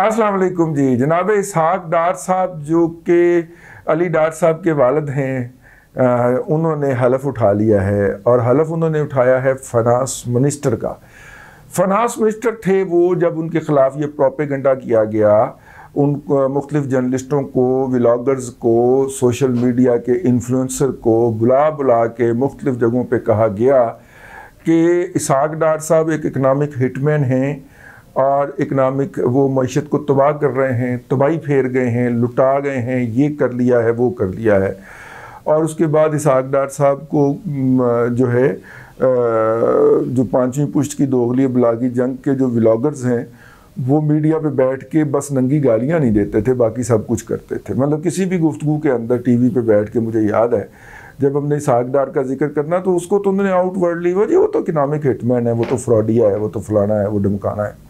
अस्सलाम वालेकुम जी। जनाब इसहाक डार साहब जो कि अली डार साहब के वालिद हैं, उन्होंने हलफ उठा लिया है और हलफ उन्होंने उठाया है फाइनेंस मिनिस्टर का। फाइनेंस मिनिस्टर थे वो जब उनके ख़िलाफ़ ये प्रोपेगेंडा किया गया, उन मुख्तलिफ़ जर्नलिस्टों को, व्लॉगर्स को, सोशल मीडिया के इन्फ्लुएंसर को बुला बुला के मुख्तलिफ़ जगहों पे कहा गया कि इसहाक डार साहब एक इकनॉमिक हिटमैन हैं और इकनॉमिक वो मईशत को तबाह कर रहे हैं, तबाही फेर गए हैं, लुटा गए हैं, ये कर लिया है, वो कर लिया है। और उसके बाद इसहाक डार साहब को जो है जो पाँचवीं पुश्त की दोगली बलागी जंग के जो व्लॉगर्स हैं वो मीडिया पे बैठ के बस नंगी गालियाँ नहीं देते थे, बाकी सब कुछ करते थे। मतलब किसी भी गुफ्तगू के अंदर टीवी पे बैठ के मुझे याद है जब हमने इसहाक डार का जिक्र करना तो उसको तो उन्होंने आउटवर्डली वो तो इकनॉमिक हिटमैन है, वो तो फ्रॉडिया है, वो तो फलाना है, वो धमकाना है।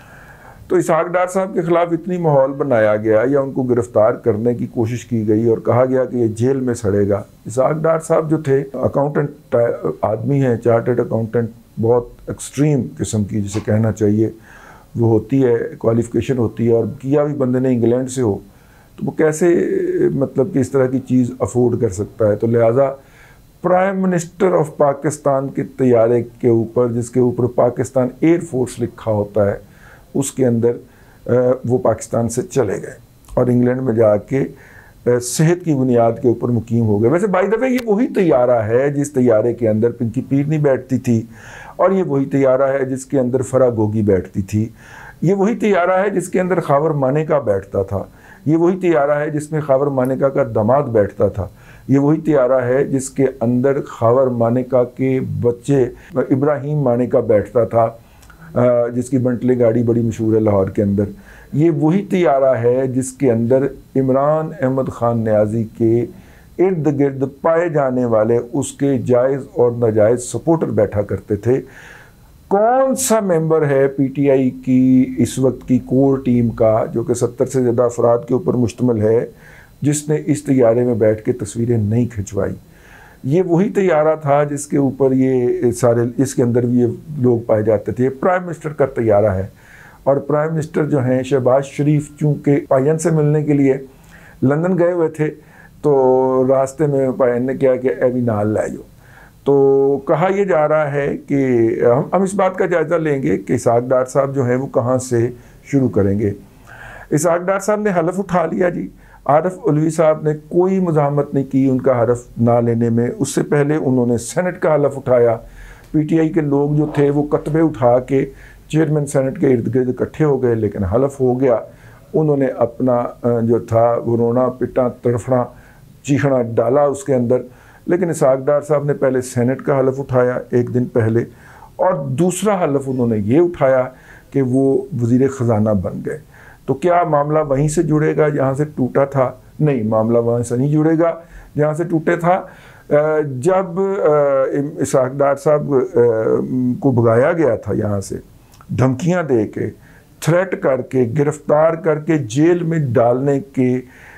तो इसहाक डार साहब के ख़िलाफ़ इतनी माहौल बनाया गया या उनको गिरफ़्तार करने की कोशिश की गई और कहा गया कि ये जेल में सड़ेगा। इसहाक डार साहब जो थे अकाउंटेंट आदमी हैं, चार्टर्ड अकाउंटेंट, बहुत एक्सट्रीम किस्म की जिसे कहना चाहिए वो होती है, क्वालिफ़िकेशन होती है, और किया भी बंदे ने इंग्लैंड से हो तो वो कैसे मतलब कि इस तरह की चीज़ अफोर्ड कर सकता है। तो लिहाजा प्राइम मिनिस्टर ऑफ पाकिस्तान के तैयारे के ऊपर, जिसके ऊपर पाकिस्तान एयर फोर्स लिखा होता है, उसके अंदर वो पाकिस्तान से चले गए और इंग्लैंड में जाके सेहत की बुनियाद के ऊपर मुकीम हो गए। वैसे बाय द वे ये वही तैयारा है जिस तैयारे के अंदर पिंकी पीरनी बैठती थी, और ये वही तैयारा है जिसके अंदर फरा गोगी बैठती थी, ये वही तैयारा है जिसके अंदर खावर मानेका बैठता था, ये वही तैयारा है जिसमें खावर मानेका का दामाद बैठता था, ये वही तैयारा है जिसके अंदर खावर मानेका के बच्चे इब्राहिम मानेका बैठता था, जिसकी बंटले गाड़ी बड़ी मशहूर है लाहौर के अंदर। ये वही तैयारा है जिसके अंदर इमरान अहमद ख़ान न्याज़ी के इर्द गिर्द पाए जाने वाले उसके जायज़ और नाजायज़ सपोर्टर बैठा करते थे। कौन सा मेंबर है पीटीआई की इस वक्त की कोर टीम का, जो कि 70 से ज़्यादा अफराद के ऊपर मुश्तमिल है, जिसने इस तैयारे में बैठ के तस्वीरें नहीं खिंचवाई? ये वही तैयारा था जिसके ऊपर ये सारे, इसके अंदर भी ये लोग पाए जाते थे। प्राइम मिनिस्टर का तैयारा है और प्राइम मिनिस्टर जो हैं शहबाज शरीफ चूँकि पायन से मिलने के लिए लंदन गए हुए थे तो रास्ते में पायन ने क्या कि अभी नाल लै जाओ। तो कहा यह जा रहा है कि हम इस बात का जायज़ा लेंगे कि इसहाक डार साहब जो हैं वो कहाँ से शुरू करेंगे। इसहाक डार साहब ने हलफ उठा लिया जी। आरिफ अलवी साहब ने कोई मज़ाहमत नहीं की उनका हलफ ना लेने में। उससे पहले उन्होंने सेनेट का हलफ उठाया। पीटीआई के लोग जो थे वो कतबे उठा के चेयरमैन सेनेट के इर्द गिर्द इकट्ठे हो गए, लेकिन हलफ हो गया। उन्होंने अपना जो था वो रोना पिटना तड़फना चीखना डाला उसके अंदर। लेकिन इसहाक डार साहब ने पहले सेनेट का हलफ उठाया एक दिन पहले, और दूसरा हलफ उन्होंने ये उठाया कि वो वज़ीर ख़जाना बन गए। तो क्या मामला वहीं से जुड़ेगा जहाँ से टूटा था? नहीं, मामला वहाँ से नहीं जुड़ेगा जहाँ से टूटे था। जब इसहाक डार साहब को भगाया गया था यहाँ से, धमकियाँ दे के, थ्रेट करके, गिरफ्तार करके, जेल में डालने के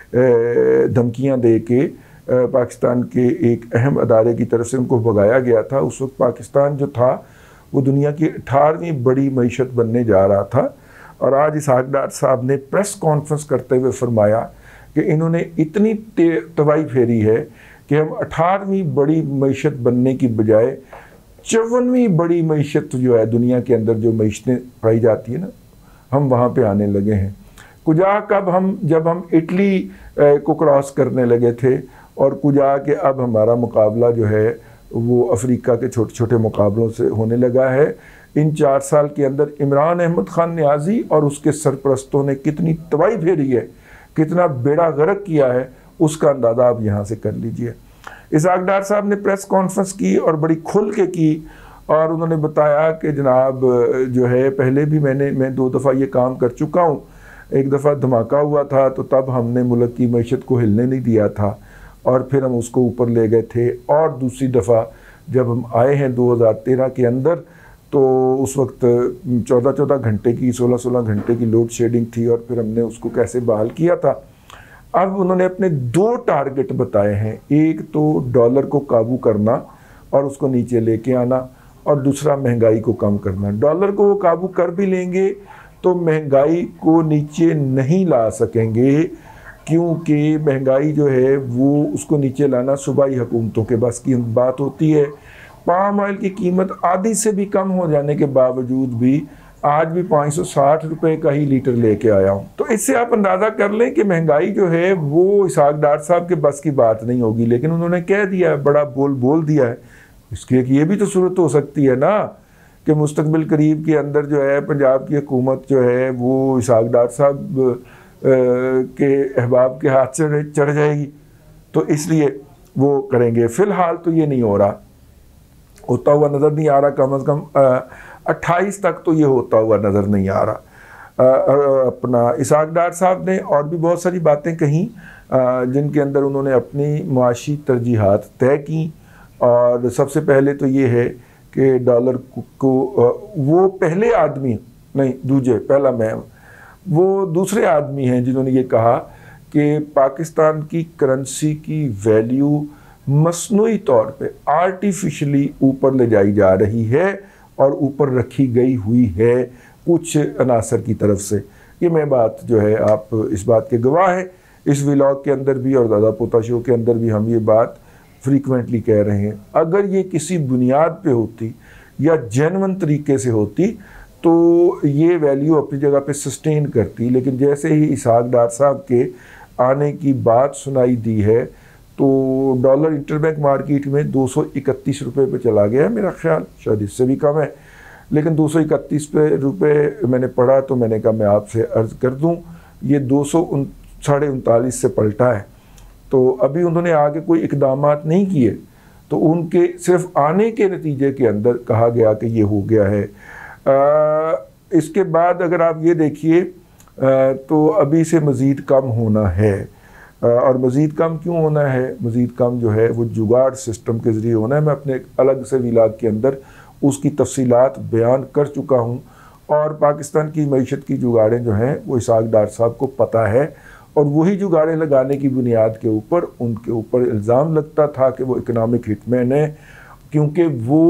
धमकियाँ दे के पाकिस्तान के एक अहम अदारे की तरफ से उनको भगाया गया था। उस वक्त पाकिस्तान जो था वो दुनिया की 18वीं बड़ी मईशत बनने जा रहा था। और आज इसहाक डार साहब ने प्रेस कॉन्फ्रेंस करते हुए फरमाया कि इन्होंने इतनी तबाही फेरी है कि हम 18वीं बड़ी मईशत बनने की बजाय 54वीं बड़ी मईशत जो है दुनिया के अंदर जो मईशतें पाई जाती है ना, हम वहाँ पे आने लगे हैं। कुजा कब जब हम इटली को क्रॉस करने लगे थे, और कुजा के अब हमारा मुकाबला जो है वो अफ्रीका के छोटे छोटे मुकाबलों से होने लगा है। इन 4 साल के अंदर इमरान अहमद ख़ान न्याज़ी और उसके सरपरस्तों ने कितनी तबाही फेरी है, कितना बेड़ा गर्क किया है, उसका अंदाज़ा आप यहाँ से कर लीजिए। इसहाक डार साहब ने प्रेस कॉन्फ्रेंस की और बड़ी खुल के की, और उन्होंने बताया कि जनाब जो है पहले भी मैं 2 दफ़ा ये काम कर चुका हूँ। एक दफ़ा धमाका हुआ था तो तब हमने मुल्क की मईशत को हिलने नहीं दिया था और फिर हम उसको ऊपर ले गए थे, और दूसरी दफ़ा जब हम आए हैं 2013 के अंदर तो उस वक्त 14-14 घंटे की 16-16 घंटे की लोड शेडिंग थी, और फिर हमने उसको कैसे बहाल किया था। अब उन्होंने अपने 2 टारगेट बताए हैं, एक तो डॉलर को काबू करना और उसको नीचे लेके आना, और दूसरा महंगाई को कम करना। डॉलर को वो काबू कर भी लेंगे تو مہنگائی کو نیچے نہیں لا سکیں گے، کیونکہ مہنگائی جو ہے وہ اس کو نیچے لانا صوبائی حکومتوں کے بس کی بات ہوتی ہے۔ پام آئل کی قیمت آدھی سے بھی کم ہو جانے کے باوجود بھی آج بھی 560 روپے کا ہی لیٹر لے کے آیا ہوں۔ تو اس سے آپ اندازہ کر لیں کہ مہنگائی جو ہے وہ اسحاق ڈار صاحب کے بس کی بات نہیں ہوگی، لیکن انہوں نے کہہ دیا ہے، بڑا بول دیا ہے۔ اس کی ایک یہ بھی تو صورت ہو سکتی ہے نا کہ مستقبل قریب کے اندر جو ہے پنجاب کی حکومت جو ہے وہ اسحاق ڈار صاحب کے احباب کے ہاتھ سے چڑھ جائے گی، تو اس لیے وہ کریں گے۔ فی الحال تو یہ نہیں ہو رہا، ہوتا ہوا نظر نہیں آ رہا، کم از کم 28 تک تو یہ ہوتا ہوا نظر نہیں آ رہا۔ اپنا اسحاق ڈار صاحب نے اور بھی بہت ساری باتیں کہیں جن کے اندر انہوں نے اپنی معاشی ترجیحات طے کی، اور سب سے پہلے تو یہ ہے کہ ڈالر کو وہ پہلے آدمی نہیں دوجے پہلا میں وہ دوسرے آدمی ہیں جنہوں نے یہ کہا کہ پاکستان کی کرنسی کی ویلیو مصنوعی طور پہ آرٹیفیشلی اوپر لے جائی جا رہی ہے اور اوپر رکھی گئی ہوئی ہے کچھ عناصر کی طرف سے۔ یہ میں بات جو ہے آپ اس بات کے گواہ ہیں، اس ولاگ کے اندر بھی اور دادا پوتا شو کے اندر بھی ہم یہ بات فریکوینٹلی کہہ رہے ہیں۔ اگر یہ کسی بنیاد پہ ہوتی یا جینون طریقے سے ہوتی تو یہ ویلیو اپنی جگہ پہ سسٹین کرتی، لیکن جیسے ہی اسحاق ڈار صاحب کے آنے کی بات سنائی دی ہے تو ڈالر انٹر بینک مارکیٹ میں 231 روپے پہ چلا گیا ہے، میرا خیال شاید اس سے بھی کم ہے، لیکن 231 روپے میں نے پڑھا تو میں نے کہا میں آپ سے عرض کر دوں یہ 239 سے پلٹا ہے۔ تو ابھی انہوں نے آگے کوئی اقدامات نہیں کیے، تو ان کے صرف آنے کے نتیجے کے اندر کہا گیا کہ یہ ہو گیا ہے۔ اس کے بعد اگر آپ یہ دیکھیے تو ابھی سے مزید کم ہونا ہے، اور مزید کم کیوں ہونا ہے؟ مزید کم جو ہے وہ جگاڑ سسٹم کے ذریعے ہونا ہے۔ میں اپنے الگ سے ولاگ کے اندر اس کی تفصیلات بیان کر چکا ہوں، اور پاکستان کی معیشت کی جگاڑیں جو ہیں وہ اسحاق ڈار صاحب کو پتہ ہے، اور وہی جگاڑیں لگانے کی بنیاد کے اوپر ان کے اوپر الزام لگتا تھا کہ وہ اکنامک ہٹ مین ہیں، کیونکہ وہ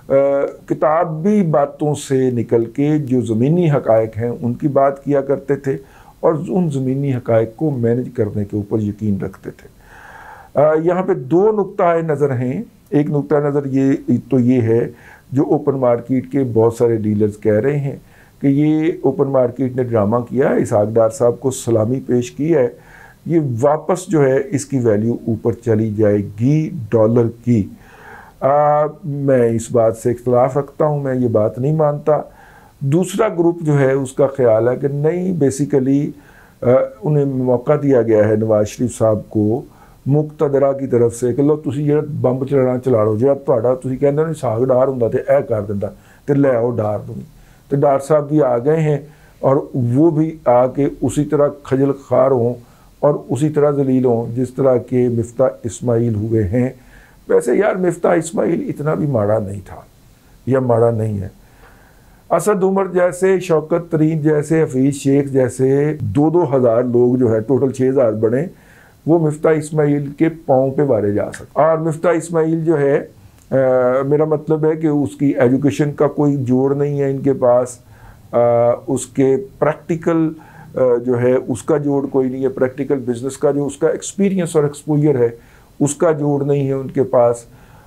کتابی باتوں سے نکل کے جو زمینی حقائق ہیں ان کی بات کیا کرتے تھے، اور ان زمینی حقائق کو مینج کرنے کے اوپر یقین رکھتے تھے۔ یہاں پہ دو نقطہ نظر ہیں۔ ایک نقطہ نظر یہ ہے جو اوپن مارکیٹ کے بہت سارے ڈیلرز کہہ رہے ہیں کہ یہ اوپن مارکیٹ نے ڈرامہ کیا ہے، اسحاق ڈار صاحب کو سلامی پیش کی ہے، یہ واپس جو ہے اس کی ویلیو اوپر چلی جائے گی ڈالر کی۔ میں اس بات سے اختلاف رکھتا ہوں، میں یہ بات نہیں مانتا۔ دوسرا گروپ جو ہے اس کا خیال ہے کہ نہیں، بیسیکلی انہیں موقع دیا گیا ہے نواز شریف صاحب کو مقتدرہ کی طرف سے کہ لو تسی جڑا بمب چلا لو، جڑا تہاڈا تسی کہندے ہو اسحاق ڈار ہوندا تے اے کر دیندا تے لے آؤ ڈار تمی۔ تو ڈار صاحب بھی آ گئے ہیں، اور وہ بھی آ کے اسی طرح خجل خوار ہوں اور اسی طرح ذلیل ہوں جس طرح کے مفتاح اسماعیل ہوئے ہیں۔ ویسے یار مفتاح اسماعیل اتنا بھی ماڑا نہیں تھا یا ماڑا نہیں ہے۔ اسد عمر جیسے، شوکت ترین جیسے، حفیظ شیخ جیسے 2-2 ہزار لوگ جو ہے ٹوٹل 6,000 بنے، وہ مفتاح اسماعیل کے پاؤں پہ مارے جا سکتے۔ اور مفتاح اسماعیل جو ہے میرا مطلب ہے کہ اس کی ایجوکیشن کا کوئی جوڑ نہیں ہے ان کے پاس، اس کے پریکٹیکل جو ہے اس کا جوڑ کوئی نہیں ہے، پریکٹیکل بزنس کا جو اس کا ایکسپیرینس اور ایکسپوجر ہے اس کا جوڑ نہیں ہے ان کے پاس،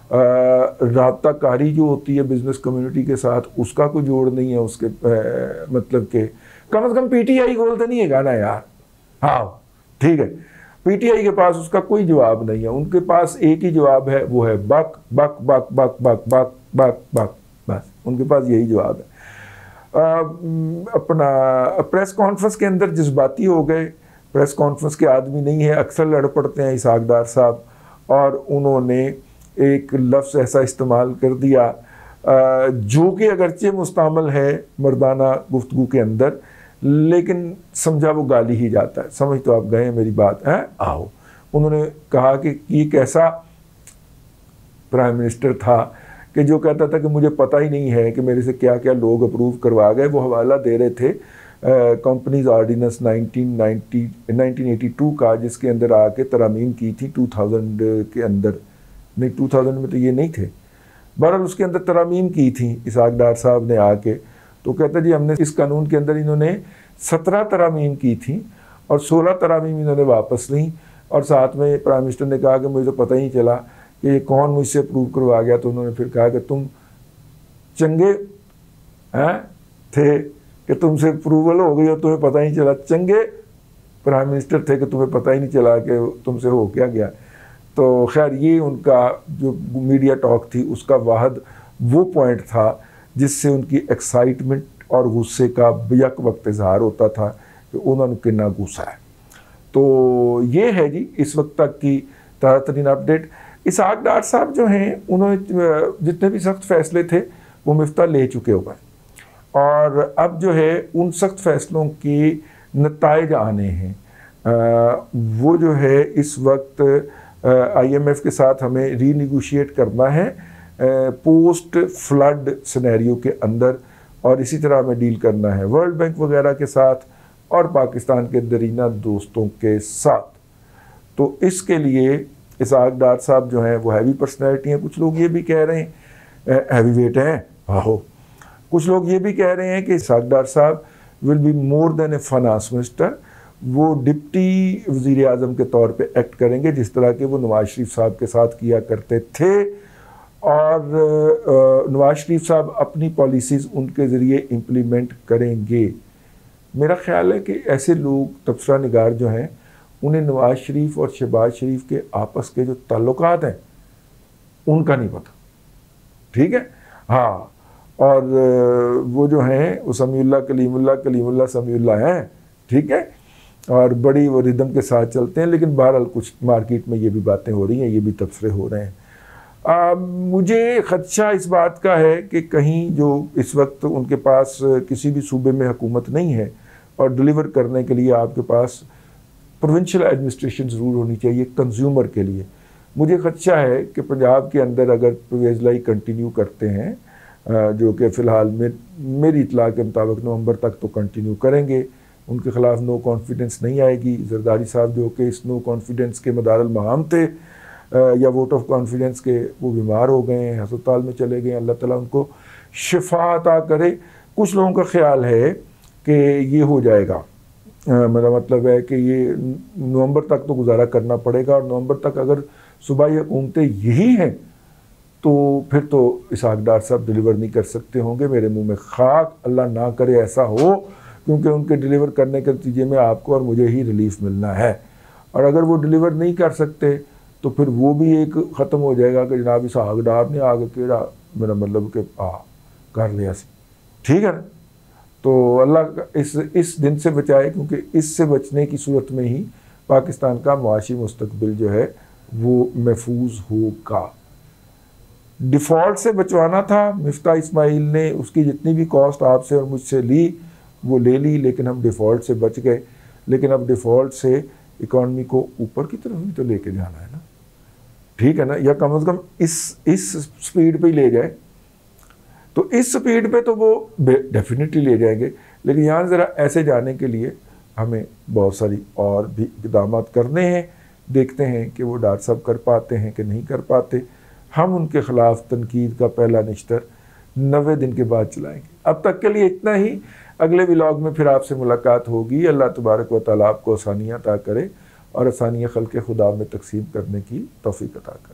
رابطہ کاری جو ہوتی ہے بزنس کمیونٹی کے ساتھ اس کا کوئی جوڑ نہیں ہے اس کے، مطلب کہ کم از کم پی ٹی آئی بولتے نہیں ہے گا نا یار، ہاں ٹھیک ہے، پی ٹی آئی کے پاس اس کا کوئی جواب نہیں ہے، ان کے پاس ایک ہی جواب ہے، وہ ہے بک بک بک بک بک بک بک بک، بس ان کے پاس یہی جواب ہے۔ اپنا پریس کانفرنس کے اندر جذباتی ہو گئے، پریس کانفرنس کے آدمی نہیں ہے، اکثر لڑ پڑتے ہیں اسحاق ڈار صاحب، اور انہوں نے ایک لفظ ایسا استعمال کر دیا جو کہ اگرچہ مستعمل ہے مردانہ گفتگو کے اندر، لیکن سمجھا وہ گالی ہی جاتا ہے۔ سمجھ تو آپ گئے میری بات ہے؟ آؤ، انہوں نے کہا کہ یہ کیسا پرائم منسٹر تھا کہ جو کہتا تھا کہ مجھے پتہ ہی نہیں ہے کہ میرے سے کیا کیا لوگ اپروو کروا گئے۔ وہ حوالہ دے رہے تھے کمپنیز آرڈیننس 1982 کا، جس کے اندر آ کے ترامیم کی تھی 2000 کے اندر، نہیں 2000 میں تو یہ نہیں تھے، بہرحال اس کے اندر ترامیم کی تھی اسحاق ڈار صاحب نے آ کے، تو کہتا جی ہم نے اس قانون کے اندر انہوں نے 17 ترامیم کی تھیں اور 16 ترامیم انہوں نے واپس لیں، اور ساتھ میں پرائم منسٹر نے کہا کہ مجھے تو پتہ ہی نہیں چلا کہ یہ کون مجھ سے اپروو کروا گیا. تو انہوں نے پھر کہا کہ تم چنگے تھے کہ تم سے اپروول ہو گئی اور تمہیں پتہ ہی نہیں چلا، چنگے پرائم منسٹر تھے کہ تمہیں پتہ ہی نہیں چلا کہ تم سے ہو کیا گیا. تو خیر یہ ان کا جو میڈیا ٹاک تھی اس کا واحد وہ پوائنٹ تھا جس سے ان کی ایکسائٹمنٹ اور غصے کا یک وقت اظہار ہوتا تھا کہ انہوں نے کتنا غصہ ہے. تو یہ ہے جی اس وقت تک کی تازہ ترین اپڈیٹ. اسحاق ڈار صاحب جو ہیں انہوں نے جتنے بھی سخت فیصلے تھے وہ مفتہ لے چکے ہوئے ہیں، اور اب جو ہے ان سخت فیصلوں کی نتائج آنے ہیں. وہ جو ہے اس وقت آئی ایم ایف کے ساتھ ہمیں ری نیگوشیٹ کرنا ہے پوسٹ فلڈ سینیریو کے اندر، اور اسی طرح ہمیں ڈیل کرنا ہے ورلڈ بینک وغیرہ کے ساتھ اور پاکستان کے درینہ دوستوں کے ساتھ. تو اس کے لیے اسحاق ڈار صاحب جو ہیں وہ ہیوی پرسنالٹی ہیں. کچھ لوگ یہ بھی کہہ رہے ہیں ہیوی ویٹ ہیں، کچھ لوگ یہ بھی کہہ رہے ہیں کہ اسحاق ڈار صاحب will be more than a finance minister. وہ ڈپٹی وزیر اعظم کے طور پہ ایکٹ کریں گے جس طرح کہ وہ نواز شریف صاحب کے ساتھ کیا کرتے تھے، اور نواز شریف صاحب اپنی پالیسیز ان کے ذریعے امپلیمنٹ کریں گے. میرا خیال ہے کہ ایسے لوگ تبصرہ نگار جو ہیں انہیں نواز شریف اور شہباز شریف کے آپس کے جو تعلقات ہیں ان کا نہیں پتہ، ٹھیک ہے. ہاں، اور وہ جو ہیں وہ سمیع اللہ کلیم اللہ سمیع اللہ ہیں، ٹھیک ہے، اور بڑی وہ ردم کے ساتھ چلتے ہیں. لیکن بہرحال کچھ مارکیٹ میں یہ بھی باتیں ہو رہی ہیں، یہ بھی تبصرے ہو رہے ہیں. مجھے خدشہ اس بات کا ہے کہ کہیں جو اس وقت ان کے پاس کسی بھی صوبے میں حکومت نہیں ہے اور ڈیلیور کرنے کے لیے آپ کے پاس پروونشل ایڈمنسٹریشن ضرور ہونی چاہیے کنزیومر کے لیے. مجھے خدشہ ہے کہ پنجاب کے اندر اگر پرویز لائی کنٹینیو کرتے ہیں، جو کہ فی الحال میں میری اطلاع کے مطابق نومبر تک تو کنٹینیو کریں گے، ان کے خلاف نو کانفیڈنس نہیں آئے گی. زرداری صاحب جو کہ اس نو کانفیڈنس کے مدار المہام تھے یا ووٹ آف کانفیڈنس کے، وہ بیمار ہو گئے ہیں، ہسپتال میں چلے گئے ہیں. اللہ تعالیٰ ان کو شفا عطا کرے. کچھ لوگوں کا خیال ہے کہ یہ ہو جائے گا، میرا مطلب ہے کہ یہ نومبر تک تو گزارا کرنا پڑے گا، اور نومبر تک اگر صوبائی حکومتیں یہی ہیں تو پھر تو اسحاق ڈار صاحب ڈیلیور نہیں کر سکتے ہوں گے. میرے منہ میں خاک، اللہ نہ کرے ایسا ہو، کیونکہ ان کے ڈیلیور کرنے کے نتیجے میں آپ کو اور مجھے ہی ریلیف ملنا ہے. اور اگر وہ ڈیلیور نہیں کر سکتے تو پھر وہ بھی ایک ختم ہو جائے گا کہ جناب اسحاق ڈار نے آگے کیڑا، میرا مطلب کہ کر لیا سی، ٹھیک ہے نا. تو اللہ اس دن سے بچائے، کیونکہ اس سے بچنے کی صورت میں ہی پاکستان کا معاشی مستقبل جو ہے وہ محفوظ ہوگا. ڈیفالٹ سے بچوانا تھا، مفتاح اسماعیل نے اس کی جتنی بھی کاسٹ آپ سے اور مجھ سے لی وہ لے لی، لیکن ہم ڈیفالٹ سے بچ گئے. لیکن اب ڈیفالٹ سے اکانومی کو اوپر کی طرف بھی تو لے کے جانا ہے نا، ٹھیک ہے نا، یا کم از کم اس سپیڈ پہ ہی لے جائے. تو اس سپیڈ پہ تو وہ ڈیفینیٹلی لے جائیں گے، لیکن یہاں ذرا ایسے جانے کے لیے ہمیں بہت ساری اور بھی اقدامات کرنے ہیں. دیکھتے ہیں کہ وہ ڈار صاحب کر پاتے ہیں کہ نہیں کر پاتے. ہم ان کے خلاف تنقید کا پہلا نشتر 90 دن کے بعد چلائیں گے. اب تک کے لیے اتنا ہی. اگلے ولاگ میں پھر آپ سے ملاقات ہوگی. اللہ تبارک و تعالیٰ آپ کو آسانیاں عطا کرے اور آسانیاں خلق خدا میں تقسیم کرنے کی توفیق عطا کرے.